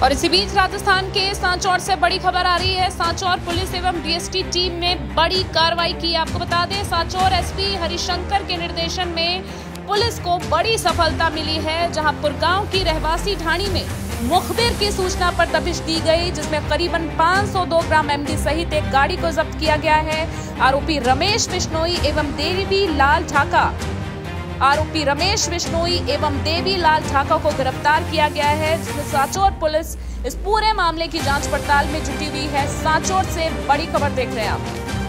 और इसी बीच राजस्थान के सांचौर से बड़ी खबर आ रही है। सांचौर पुलिस एवं डीएसटी टीम ने बड़ी कार्रवाई की। आपको बता दें, सांचौर एसपी हरिशंकर के निर्देशन में पुलिस को बड़ी सफलता मिली है, जहां पुरगांव की रहवासी ढाणी में मुखबिर की सूचना पर दबिश दी गई, जिसमें करीबन 502 ग्राम एमडी सहित एक गाड़ी को जब्त किया गया है। आरोपी रमेश बिश्नोई एवं देवी लाल ढाका को गिरफ्तार किया गया है, जिसमें सांचौर पुलिस इस पूरे मामले की जांच पड़ताल में जुटी हुई है। सांचौर से बड़ी खबर देख रहे हैं आप।